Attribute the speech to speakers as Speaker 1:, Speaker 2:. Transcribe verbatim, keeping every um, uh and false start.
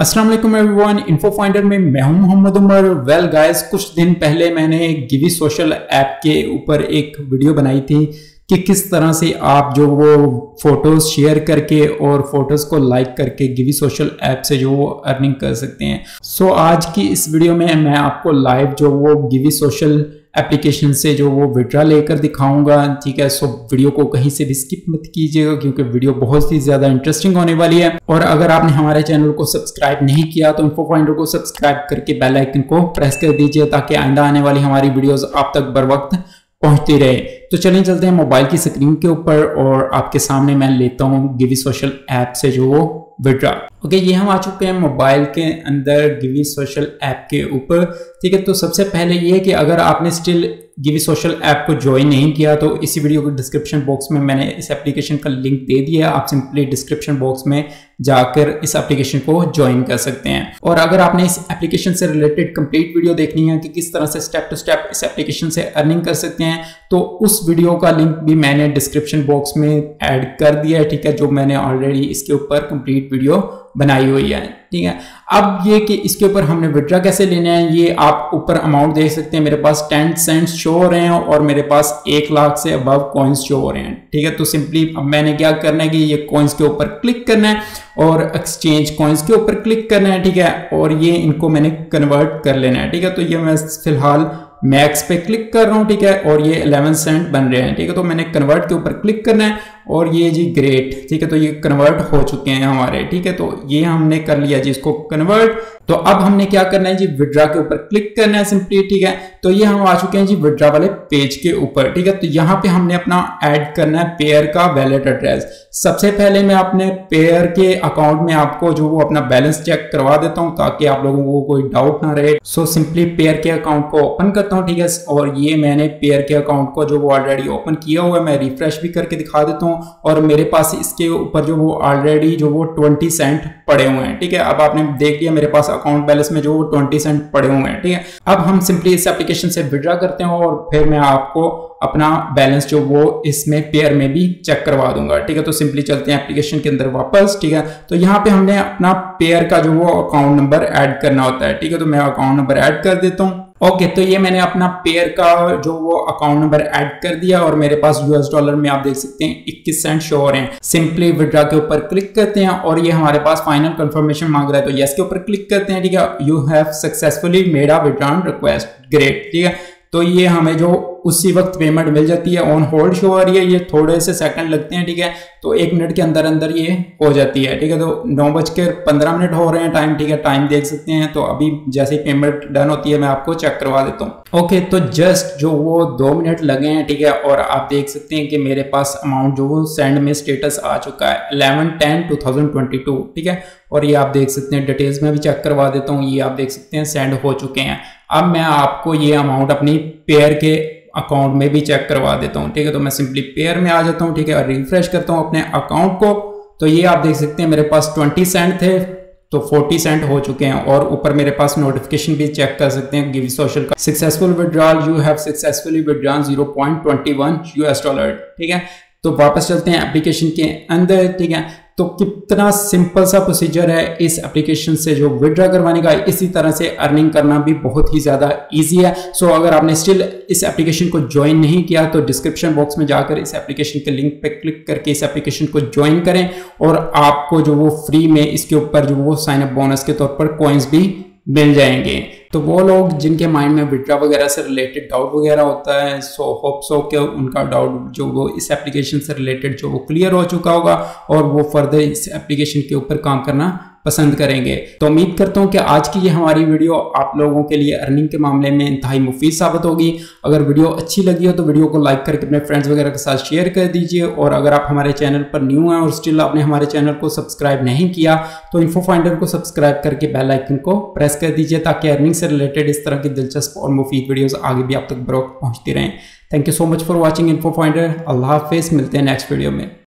Speaker 1: अस्सलाम वालेकुम everyone, info finder में मैं हूं मोहम्मद उमर। वेल गाइस, कुछ दिन पहले मैंने गिवी सोशल ऐप के ऊपर एक वीडियो बनाई थी कि किस तरह से आप जो वो फोटोज शेयर करके और फोटोज को लाइक करके गिवी सोशल ऐप से जो वो अर्निंग कर सकते हैं। सो so, आज की इस वीडियो में मैं आपको लाइव जो वो गिवी सोशल एप्लीकेशन से जो वो विड्रा लेकर दिखाऊंगा। ठीक है, सो वीडियो को कहीं से भी स्किप मत कीजिएगा क्योंकि वीडियो बहुत ही ज्यादा इंटरेस्टिंग होने वाली है। और अगर आपने हमारे चैनल को सब्सक्राइब नहीं किया तो इन्फो फाइंडर को सब्सक्राइब करके बेल आइकन को प्रेस कर दीजिए ताकि आइंदा आने वाली हमारी वीडियोस आप तक बर वक्त पहुंचती रहे। तो चलिए चलते हैं मोबाइल की स्क्रीन के ऊपर और आपके सामने मैं लेता हूँ गिवी सोशल ऐप से जो वो विड्रा। ओके, ये हम आ चुके हैं मोबाइल के अंदर गिवी सोशल ऐप के ऊपर। ठीक है, तो सबसे पहले ये है कि अगर आपने स्टिल गिवी सोशल ऐप को ज्वाइन नहीं किया तो इसी वीडियो के डिस्क्रिप्शन बॉक्स में मैंने इस एप्लीकेशन का लिंक दे दिया है। आप सिंपली डिस्क्रिप्शन बॉक्स में जाकर इस एप्लीकेशन को ज्वाइन कर सकते हैं। और अगर आपने इस एप्लीकेशन से रिलेटेड कंप्लीट वीडियो देखनी है कि किस तरह से स्टेप टू स्टेप इस एप्लीकेशन से अर्निंग कर सकते हैं तो उस वीडियो का लिंक भी मैंने डिस्क्रिप्शन बॉक्स में ऐड कर दिया है। ठीक है, जो मैंने ऑलरेडी इसके ऊपर कंप्लीट वीडियो बनाई हुई है। ठीक है, अब ये कि इसके ऊपर हमने विड्रा कैसे लेना है, ये आप ऊपर अमाउंट देख सकते हैं। मेरे पास टेन सेंट्स शो हो रहे हैं और मेरे पास एक लाख से अबव कॉइन्स शो हो रहे हैं। ठीक है, तो सिंपली अब मैंने क्या करना है कि ये कॉइन्स के ऊपर क्लिक करना है और एक्सचेंज कॉइन्स के ऊपर क्लिक करना है। ठीक है, और ये इनको मैंने कन्वर्ट कर लेना है। ठीक है, तो ये मैं फिलहाल मैक्स पे क्लिक कर रहा हूं। ठीक है, और ये इलेवन सेंट बन रहे हैं। ठीक है, तो मैंने कन्वर्ट के ऊपर क्लिक करना है और ये जी ग्रेट। ठीक है, तो ये कन्वर्ट हो चुके हैं हमारे। ठीक है, तो ये हमने कर लिया जी इसको कन्वर्ट। तो अब हमने क्या करना है जी, विड्रा के ऊपर क्लिक करना है सिंपली। ठीक है, तो ये हम आ चुके हैं जी विड्रा वाले पेज के ऊपर। ठीक है, तो यहाँ पे हमने अपना ऐड करना है पेयर का वैलेट एड्रेस। सबसे पहले मैं अपने पेयर के अकाउंट में आपको जो वो अपना बैलेंस चेक करवा देता हूँ ताकि आप लोगों को कोई डाउट ना रहे। सो सिंपली पेयर के अकाउंट को ओपन करता हूँ। ठीक है, और ये मैंने पेयर के अकाउंट को जो वो ऑलरेडी ओपन किया हुआ है, मैं रिफ्रेश भी करके दिखा देता हूँ और मेरे पास इसके ऊपर जो वो ऑलरेडी जो वो ट्वेंटी सेंट पड़े हुए हैं। ठीक है, अब आपने देख लिया मेरे पास अकाउंट बैलेंस में जो वो ट्वेंटी सेंट पड़े हुए हैं। ठीक है, अब हम सिंपली इस एप्लीकेशन से विड्रा करते हैं और फिर मैं आपको अपना बैलेंस जो वो इसमें पेयर में भी चेक करवा दूंगा। ठीक है, तो सिंपली चलते हैं एप्लीकेशन के अंदर वापस। ठीक है, तो यहाँ पे हमने अपना पेयर का जो वो अकाउंट नंबर ऐड करना होता है। ठीक है, तो मैं अकाउंट नंबर ऐड कर देता हूँ। ओके okay, तो ये मैंने अपना पेयर का जो वो अकाउंट नंबर ऐड कर दिया और मेरे पास यूएस डॉलर में आप देख सकते हैं इक्कीस सेंट शो हो रहे हैं। सिंपली विड्रा के ऊपर क्लिक करते हैं और ये हमारे पास फाइनल कंफर्मेशन मांग रहा है तो यस के ऊपर क्लिक करते हैं। ठीक है, you have successfully made a withdrawal request, great. ठीक है, तो ये हमें जो उसी वक्त पेमेंट मिल जाती है। ऑन होल्ड शो आ रही है, ये थोड़े से सेकंड लगते हैं। ठीक है, तो एक मिनट के अंदर अंदर ये हो जाती है। ठीक है, तो नौ बजकर पंद्रह मिनट हो रहे हैं टाइम। ठीक है, टाइम देख सकते हैं। तो अभी जैसे ही पेमेंट डन होती है मैं आपको चेक करवा देता हूँ। ओके, तो जस्ट जो वो दो मिनट लगे हैं। ठीक है, और आप देख सकते हैं कि मेरे पास अमाउंट जो वो सेंड में स्टेटस आ चुका है eleven ten two thousand twenty two. ठीक है, और ये आप देख सकते हैं डिटेल्स में भी चेक करवा देता हूँ। ये आप देख सकते हैं सेंड हो चुके हैं। अब मैं आपको ये अमाउंट अपनी पेयर के अकाउंट में भी चेक करवा देता हूँ। ठीक है, तो मैं सिंपली पेयर में आ जाता हूँ। ठीक है, और रिफ्रेश करता हूँ अपने अकाउंट को तो ये आप देख सकते हैं मेरे पास ट्वेंटी सेंट थे तो फोर्टी सेंट हो चुके हैं। और ऊपर मेरे पास नोटिफिकेशन भी चेक कर सकते हैं गिवी सोशल का, successful withdrawal, you have successfully withdrawn zero point two one US dollar. ठीक है, तो वापस चलते हैं एप्लीकेशन के अंदर। ठीक है, तो कितना सिंपल सा प्रोसीजर है इस एप्लीकेशन से जो विड्रा करवाने का। इसी तरह से अर्निंग करना भी बहुत ही ज़्यादा इजी है। सो so, अगर आपने स्टिल इस एप्लीकेशन को ज्वाइन नहीं किया तो डिस्क्रिप्शन बॉक्स में जाकर इस एप्लीकेशन के लिंक पे क्लिक करके इस एप्लीकेशन को ज्वाइन करें और आपको जो वो फ्री में इसके ऊपर जो वो साइन अप बोनस के तौर पर कॉइन्स भी मिल जाएंगे। तो वो लोग जिनके माइंड में विड्रा वगैरह से रिलेटेड डाउट वगैरह होता है, सो होप सो कि उनका डाउट जो वो इस एप्लीकेशन से रिलेटेड जो वो क्लियर हो चुका होगा और वो फर्दर इस एप्लीकेशन के ऊपर काम करना पसंद करेंगे। तो उम्मीद करता हूं कि आज की ये हमारी वीडियो आप लोगों के लिए अर्निंग के मामले में इंतहाई मुफीद साबित होगी। अगर वीडियो अच्छी लगी हो तो वीडियो को लाइक करके अपने फ्रेंड्स वगैरह के साथ शेयर कर दीजिए। और अगर आप हमारे चैनल पर न्यू हैं और स्टिल आपने हमारे चैनल को सब्सक्राइब नहीं किया तो इन्फो फाइंडर को सब्सक्राइब करके बेल आइकन को प्रेस कर दीजिए ताकि अर्निंग से रिलेटेड इस तरह की दिलचस्प और मुफीद वीडियोस आगे भी आप तक बरोक्त पहुंचती रहें। Thank you so much for watching Info Finder. अल्लाह हाफिज़, मिलते हैं नेक्स्ट वीडियो में।